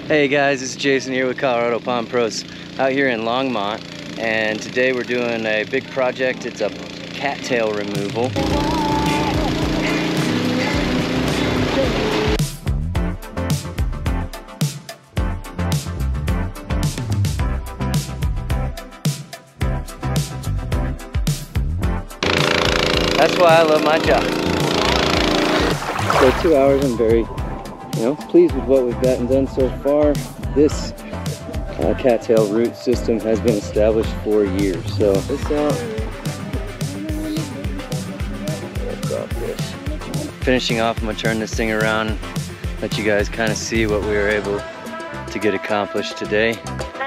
Hey guys, this is Jason here with Colorado Pond Pros out here in Longmont, and today we're doing a big project. It's a cattail removal. That's why I love my job. So 2 hours, I'm very pleased with what we've gotten done so far. This cattail root system has been established for years. So this out. Finishing off, I'm gonna turn this thing around, let you guys kind of see what we were able to get accomplished today.